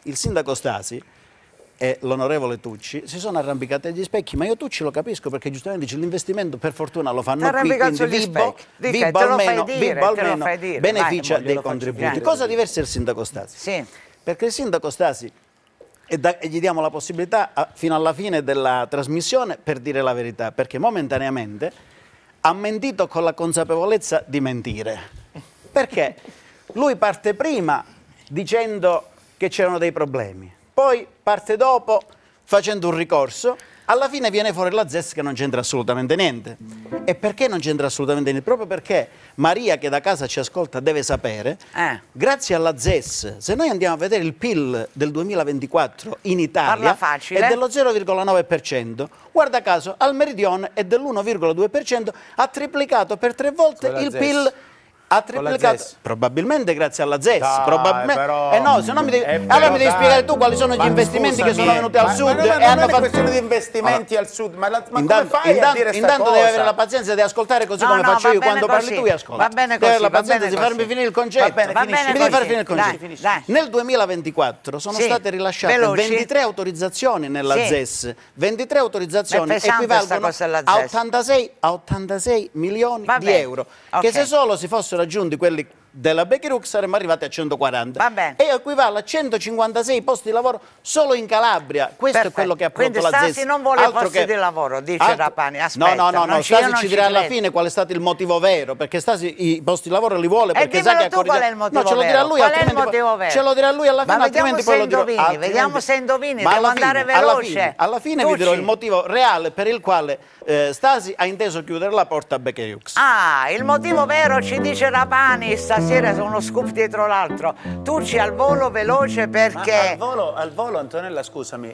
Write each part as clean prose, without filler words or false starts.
il sindaco Stasi e l'onorevole Tucci si sono arrampicati agli specchi, ma io Tucci lo capisco perché giustamente dice l'investimento per fortuna lo fanno qui, quindi Vibo almeno beneficia dei contributi. Cosa diversa il sindaco Stasi? Sì. Perché il sindaco Stasi, e gli diamo la possibilità fino alla fine della trasmissione per dire la verità, perché momentaneamente ha mentito con la consapevolezza di mentire. Perché lui parte prima dicendo che c'erano dei problemi, poi parte dopo facendo un ricorso, alla fine viene fuori la ZES che non c'entra assolutamente niente. E perché non c'entra assolutamente niente? Proprio perché Maria, che da casa ci ascolta, deve sapere, grazie alla ZES, se noi andiamo a vedere il PIL del 2024 in Italia è dello 0,9%, guarda caso al meridione è dell'1,2%, ha triplicato per 3 volte il PIL. Ha triplicato, probabilmente grazie alla ZES, probabilmente. No, se no allora mi devi spiegare tu quali sono gli investimenti che sono venuti al sud e hanno fatto questione di investimenti al sud, ma come fai a dire sta intanto cosa? devi avere la pazienza di ascoltare così come faccio io quando parli tu e ascolti. Va bene così, devi avere la pazienza di farmi finire il concetto. Mi devi fare finire il concetto. Nel 2024 sono state rilasciate 23 autorizzazioni nella ZES, 23 autorizzazioni equivalgono a 86 milioni di euro, che se solo si fossero aggiunti quelli della Becchiaruk saremmo arrivati a 140 e equivale a 156 posti di lavoro solo in Calabria. Questo è quello che ha prodotto la ZES. Quindi Stasi non vuole posti di lavoro, dice Rapani. Aspetta, no, Stasi ci dirà alla fine qual è stato il motivo vero, perché Stasi i posti di lavoro li vuole perché sa che qual è il motivo ce lo dirà lui, qual è il motivo vero? Ce lo dirà lui alla fine, altrimenti poi lo dirò. Vediamo se indovini, devo andare veloce. Alla fine vi dirò il motivo reale per il quale Stasi ha inteso chiudere la porta a Becchiaruk. Ah, il motivo vero ci dice Rapani, stasera sono uno scoop dietro l'altro. Tucci al volo veloce perché... Al volo, Antonella, scusami.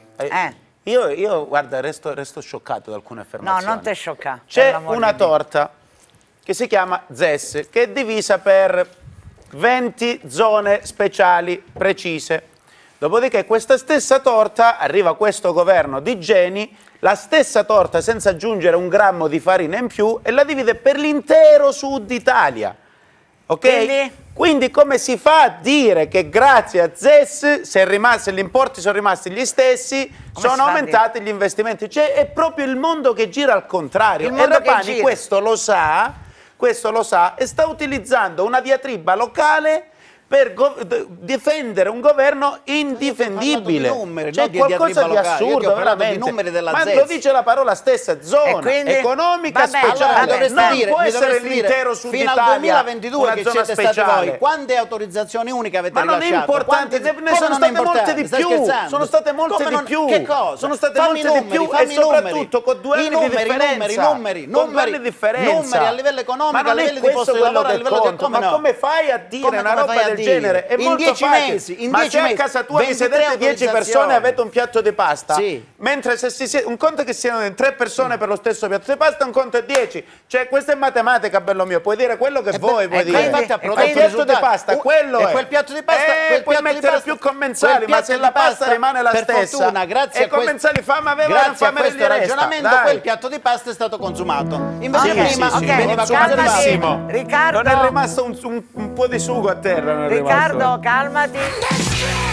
Io guarda, resto scioccato da alcune affermazioni. No, non ti sciocca. C'è una torta che si chiama ZES, che è divisa per 20 zone speciali precise. Dopodiché questa stessa torta arriva questo governo di geni, la stessa torta senza aggiungere un grammo di farina in più e la divide per l'intero sud Italia. Ok? Quindi come si fa a dire che grazie a ZES, se gli importi sono rimasti gli stessi, sono aumentati gli investimenti? Cioè è proprio il mondo che gira al contrario. E Rapani questo lo sa e sta utilizzando una diatriba locale per difendere un governo indifendibile. C'è qualcosa di assurdo, veramente. Ma lo dice la parola stessa, zona economica speciale. Non può essere l'intero Sud Italia. Fino al 2022 che siete stati voi, quante autorizzazioni uniche avete rilasciato? Ma non è importante, ne sono state molte di più. Sono state molte di più. Che cosa? Sono state molte di più e soprattutto con 2 anni di differenza. Numeri a livello economico, a livello di posto di lavoro, a livello di... Ma come fai a dire una roba del genere? È molto facile. Ma se a casa tua vi sedete 10 persone e avete un piatto di pasta, mentre se un conto è che siano 3 persone per lo stesso piatto di pasta, un conto è 10. Cioè questa è matematica, bello mio, puoi dire quello che vuoi, puoi dire. Il piatto di pasta, quello è. Quel piatto di pasta, puoi mettere più commensali, ma se la pasta rimane la stessa, e commensali fame avevano fame a questo ragionamento, quel piatto di pasta è stato consumato. Invece prima veniva conservato. Riccardo, non è rimasto un po' di sugo a terra. Riccardo, calmati.